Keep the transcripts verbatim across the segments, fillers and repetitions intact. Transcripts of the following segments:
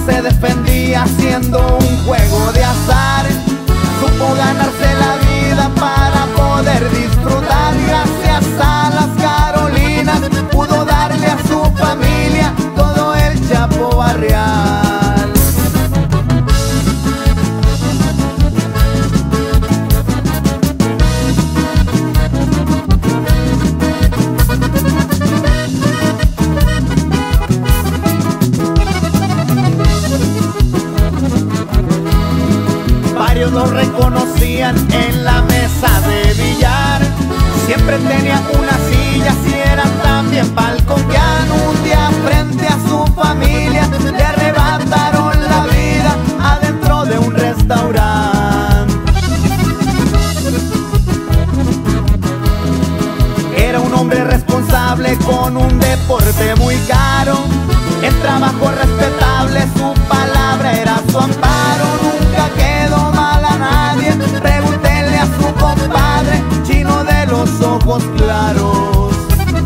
se defendía haciendo un juego de azar. Supo ganarse la vida para poder disfrutar. Gracias a las Carolinas pudo darle a su familia todo el Chapo barrial. Varios lo reconocían en la mesa de billar. Siempre tenía una silla, si era también balconquean. Un día frente a su familia le arrebataron la vida adentro de un restaurante. Era un hombre responsable con un deporte muy caro. En trabajo respetable su palabra era su amparo. Nunca quedó mal a nadie, pregúntenle a su compadre Chino de los ojos claros.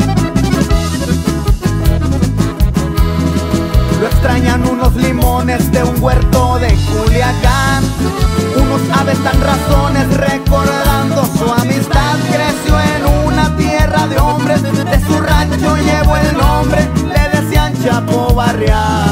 Lo extrañan unos limones de un huerto de Culiacán. Unos aves tan razones recordando su amistad. Creció en una tierra de hombres, de su rancho llevó el nombre, le decían Chapo barrial.